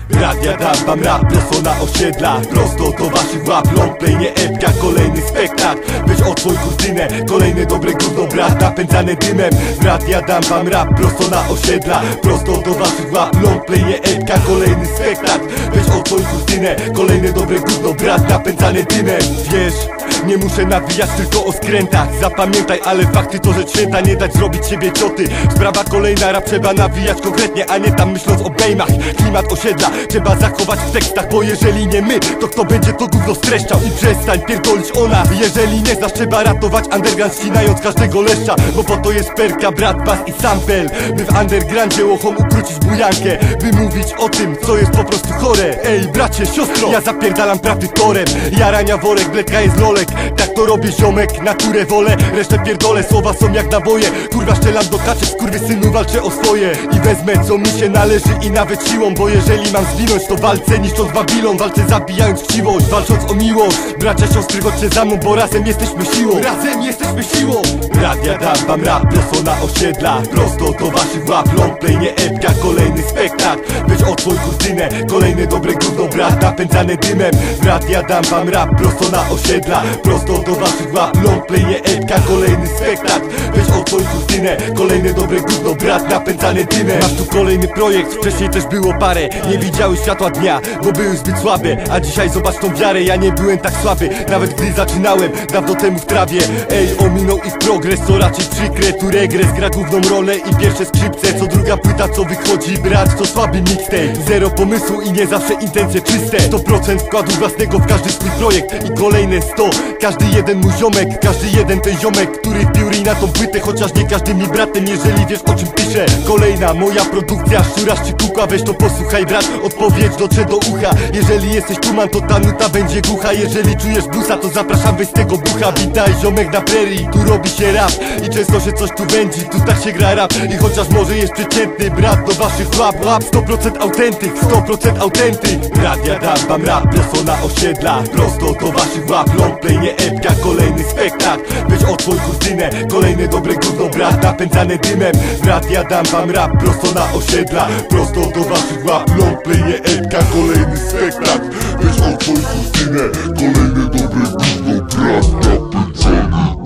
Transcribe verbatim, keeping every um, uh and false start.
Radia dam wam rap, prosto na osiedla, prosto do waszych łap. Longplay, nie epka, kolejny spektakl. Weź odsłoń kurtynę, kolejne dobre gówno brat, napędzane dymem. Radia dam wam rap, prosto na osiedla, prosto do waszych łap. Longplay, nie epka, kolejny spektakl. Weź odsłoń kurtynę, kolejne dobre gówno brat, napędzane dymem. Wiesz, nie muszę nawijać tylko o skrętach. Zapamiętaj, ale fakty to rzecz święta. Nie dać zrobić siebie cioty. Sprawa kolejna, rap trzeba nawijać konkretnie, a nie tam myśląc o bejmach. Klimat osiedla trzeba zachować w tekstach, bo jeżeli nie my, to kto będzie to gówno streszczał? I przestań pierdolić o nas. Jeżeli nie znasz, trzeba ratować underground, ścinając każdego leszcza. Bo po to jest perka, brat, bas i sample. By w undergroundzie łochom ukrócić bujankę, by mówić o tym, co jest po prostu chore. Ej bracie, siostro, ja zapierdalam prawdy torem. Jarania worek, bledka jest lolek. Tak to robię ziomek, naturę wolę. Resztę pierdolę, słowa są jak naboje. Kurwa szczelam do kaczek, skurwysynu walczę o swoje. I wezmę co mi się należy i nawet siłą. Bo jeżeli mam zwinąć, to walczę niszcząc Babilon. Walczę zabijając chciwość, walcząc o miłość. Bracia, siostry, chodźcie za mną, bo razem jesteśmy siłą. Razem jesteśmy siłą. Radia dam wam rap, prosto na osiedla, prosto do waszych łap. Longplay, nie epka, kolejny spektakl. Weź odsłoń kurtynę, kolejne dobre gówno brat, napędzane dymem. Radia dam wam rap, prosto na osiedla, prosto do waszych łap. Longplay, nie epka, kolejny spektakl. Weź odsłoń kurtynę, kolejne dobre gówno brat, napędzane dymem. Masz tu kolejny projekt, wcześniej też było parę. Nie widziały światła dnia, bo były zbyt słabe. A dzisiaj zobacz tą wiarę, ja nie byłem tak słaby. Nawet gdy zaczynałem, dawno temu w trawie. Ej, ominął ich progres, co raczej przykre. Tu regres gra główną rolę i pierwsze skrzypce. Co druga płyta, co wychodzi, brat, to słaby mixtape. Zero pomysłu i nie zawsze intencje czyste. Sto procent wkładu własnego w każdy swój projekt. I kolejne sto, każdy jeden mój ziomek. Każdy jeden ten ziomek, który wbił ryj na tą płytę. Chociaż nie każdy mi bratem, jeżeli wiesz o czym piszę. Kolejna moja produkcja, szczurasz czy kuka. Weź to posłuchaj brat, odpowiedź dotrze do ucha. Jeżeli jesteś tuman, to ta nuta będzie głucha. Jeżeli czujesz bluesa, to zapraszam, weź z tego bucha. Witaj ziomek na prerii, tu robi się rap. I często się coś tu wędzi, tu tak się gra rap. I chociaż może jest przeciętny, brat, do waszych łap, łap. Sto procent autentyk, sto procent autentyk. Radia dam wam rap, prosto na osiedla, prosto do waszych łap. Longplay, nie epka, kolejny spektakl. Weź odsłoń kurtynę, kolejne dobre gówno brat, napędzane dymem. Radia dam wam rap, prosto na osiedla, prosto do waszych łap. Longplay, nie epka, kolejny spektakl. Weź odsłoń kurtynę, kolejne dobre gówno brat, napędzane